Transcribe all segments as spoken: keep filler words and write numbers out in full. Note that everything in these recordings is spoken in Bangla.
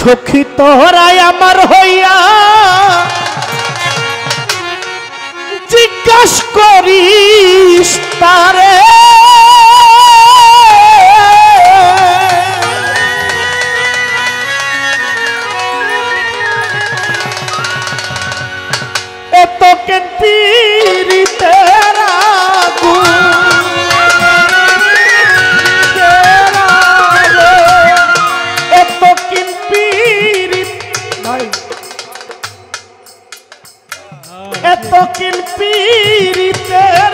সখী তোরাই আমার হইয়া জিজ্ঞাস করিস তারে এত কেন পীড়িতের আগুন এত কেন পীড়িত ভাই এত কেন পীড়িতের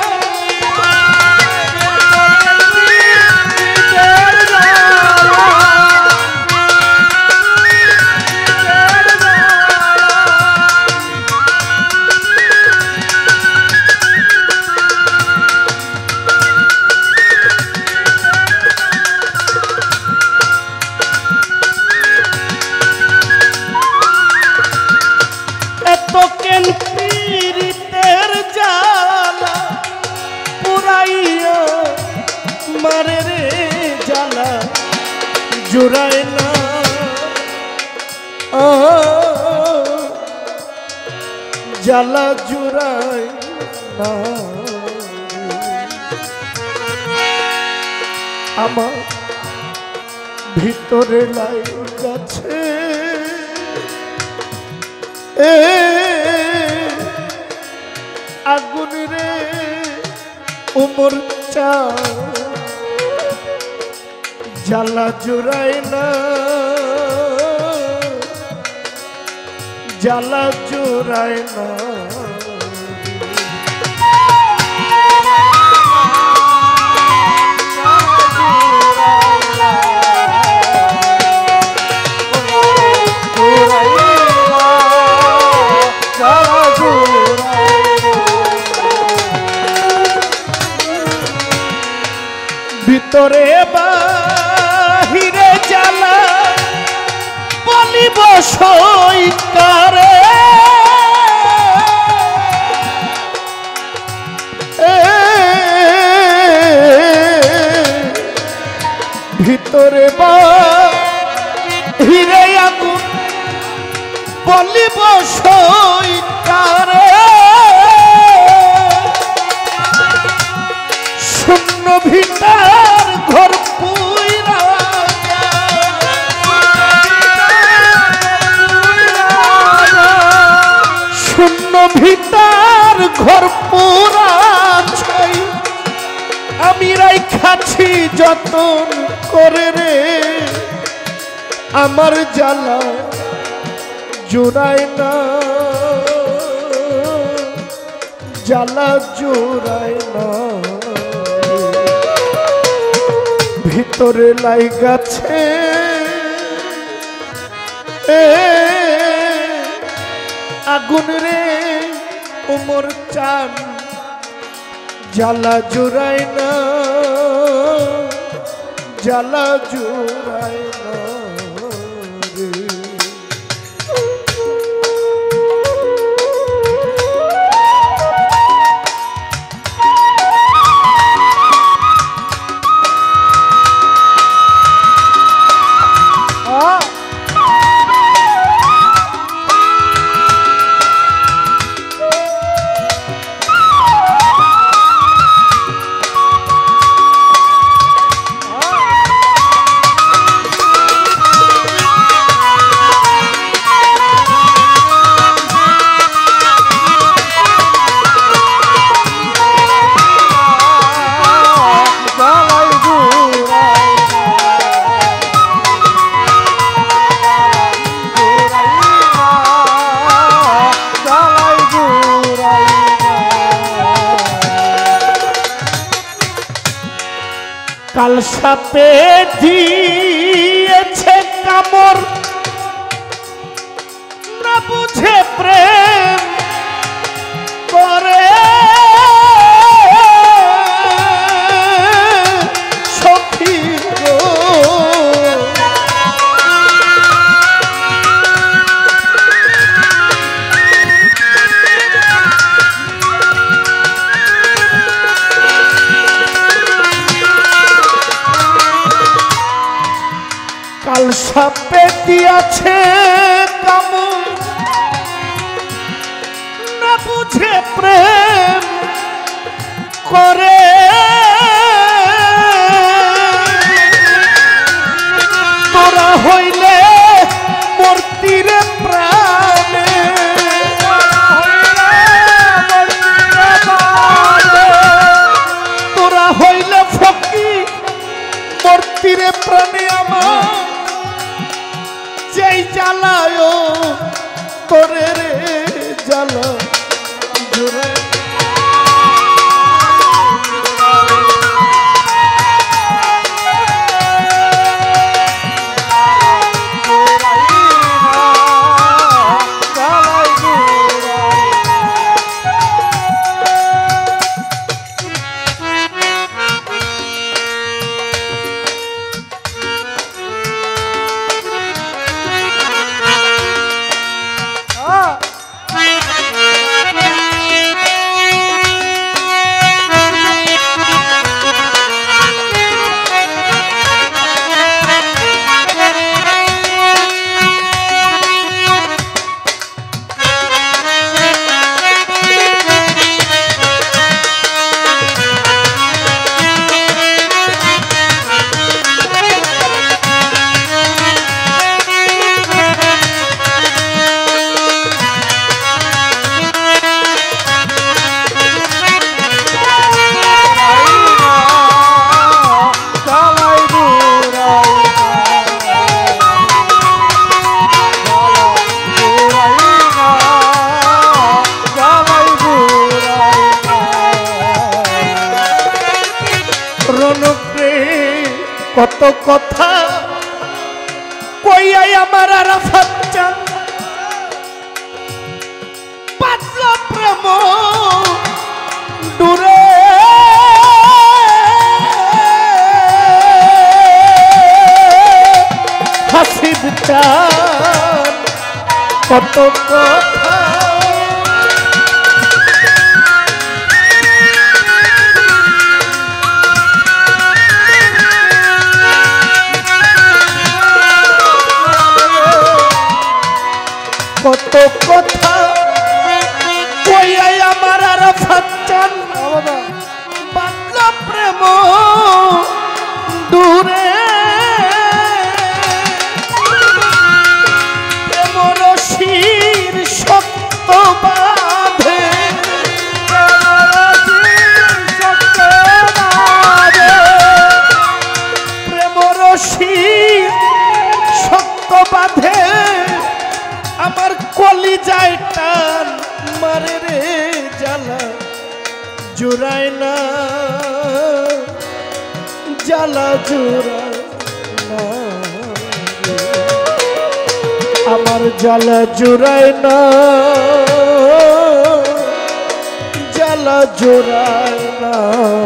মারে রে জ্বালা জোড়ায় না জ্বালা জোড়ায় না আমার ভিতরে লাগাছে এ আগুন রে উমর চা জ্বালা জোড়ায় না জ্বালা জোড়ায় না ভিতরে বাহিরে জ্বালা বলিব সইকারে ভিতরে বাহিরে আগুন বলিব সইকারে শূন্য ভিতর ঘর পুইরা শূন্য ভিতর ঘর পুরা ছাই আমি রাইখাছি যতন করে রে আমার জ্বালা জোড়ায় না জ্বালা জোড়ায় না ভিতরে লাগাছে আগুন রে উমর চান জ্বালা জোড়ায় না জ্বালা জোড়ায় না কাল সাপে দিয়েছে কামড় না বুঝে প্রেম করে সখী গো সাপে দিয়াছে কামড় না বুঝে প্রেম করে তোরা হইলে মূর্তিরে প্রাণে তোরা হইলে ফকির মূর্তিরে প্রাণে আমার যেই জ্বালায় তোরে রে জ্বালা জুড়ে কত কথা কইয়াই আমার আরাফাত চান পাতলা প্রেম দূরে হাসিব চান কত কথা কত কথা কইয়াই আমার আরাফাত চান পাতলা প্রেম দূরে প্রেম রশির শক্ত বাঁধে প্রেম রশির শক্ত বাঁধে আমার কলিজায় টান মারে রে জ্বালা জুড়ায় না জ্বালা জুড়ায় না আমার জ্বালা জুড়ায় না জ্বালা জুড়ায় না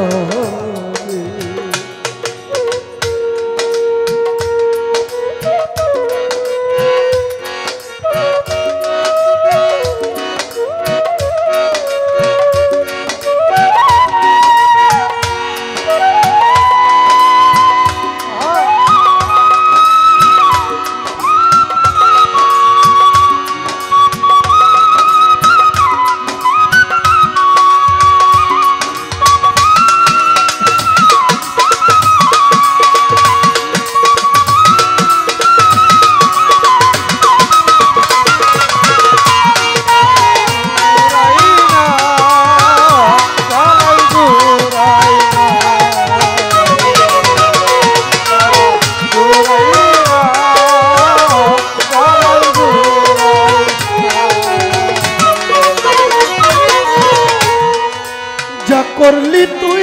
করলি তুই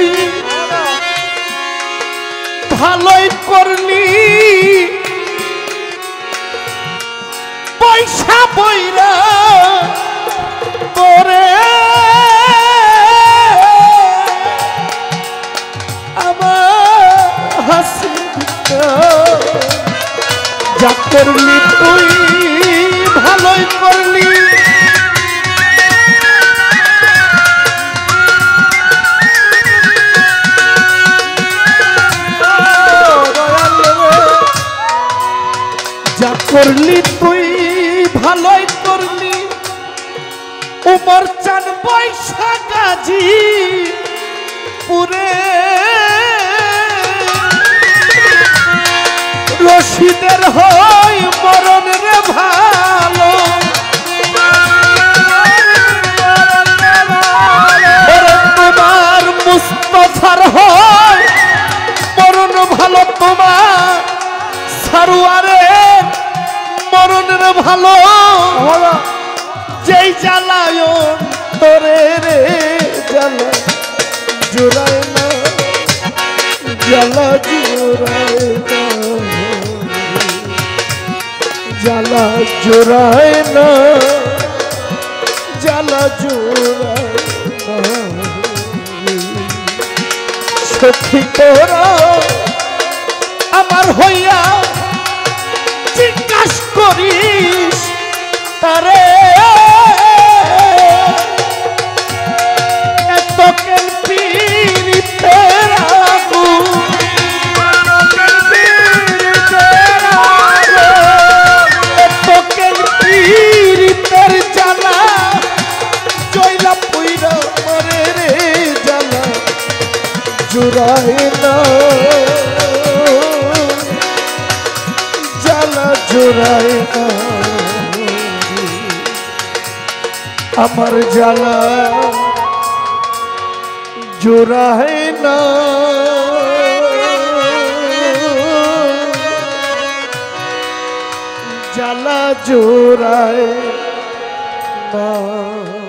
ভালোই করলি পয়সা বইরা তোরে আমার হাসি যা করলি তুই ভালোই করলি যা করলি তুই ভালোই করলি উমর চান বৈশা গাজী পুরে রশিদের হয় মরণ রে ভালো তোমার মুস্তফার হয় মরণ ভালো তোমার সারুয়ারের মরণের ভালো যেই জ্বালায় তোরে রে জ্বালা জোড়ায় না জ্বালা জোড়ায় না জ্বালা জোড়ায় না জ্বালা জোড়ায় না সখী তোরা আমার হইয়া জিজ্ঞাস করিস তারে এত কেন পীড়িতের আগুন এত কেন পীড়িতের জ্বালা জয়লা পুইরা মরে রে জ্বালা জুড়ায় না জ্বালা জোড়ায় না আমার জ্বালা জোড়ায় না জ্বালা জোড়ায় না।